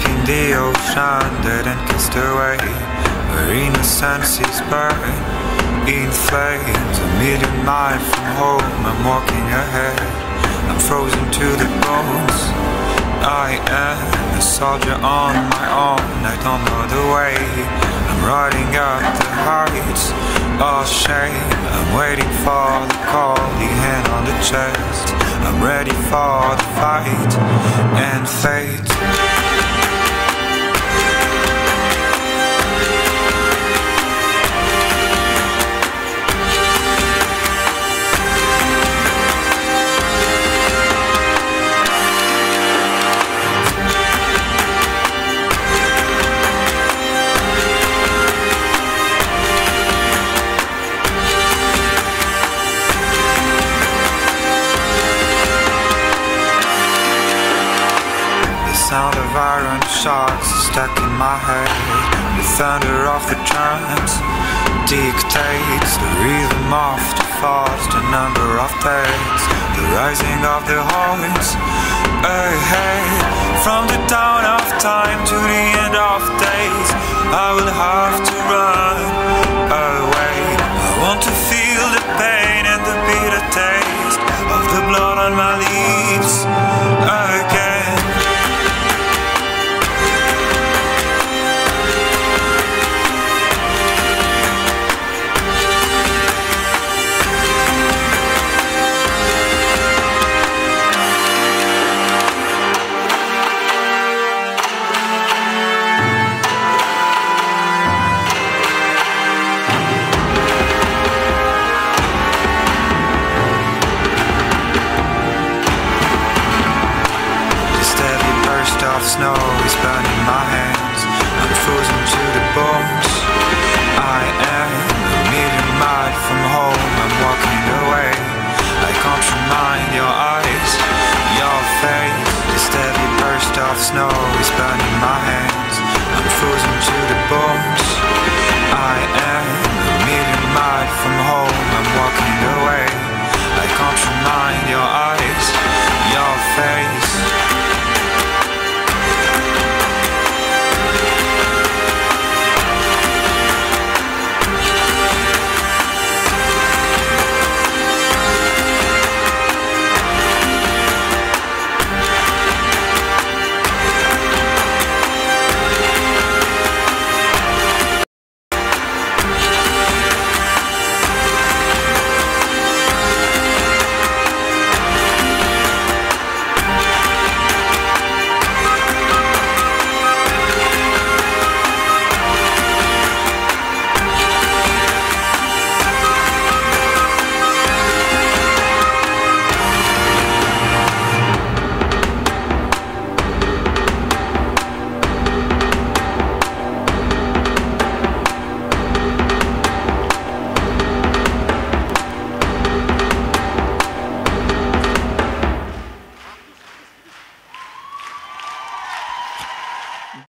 in the ocean, dead and cast away, where innocence is burned in flames. A million miles from home, I'm walking ahead, I'm frozen to the bones. I am a soldier on my own, I don't know the way. I'm riding up the heights of shame, I'm waiting for the call, the hand on the chest. I'm ready for the fight and fate. Sound of iron shots stuck in my head. The thunder of the drums dictates the rhythm of the thoughts, the number of days, the rising of the horns ahead. From the dawn of time to the end of days, I will have to run away. I want to feel the pain and the bitter taste of the blood on my lips again. Snow is burning my hands, I'm frozen to the bones. I am a million miles from home, I'm walking away. I can't remind your eyes, your face. The steady burst of snow is burning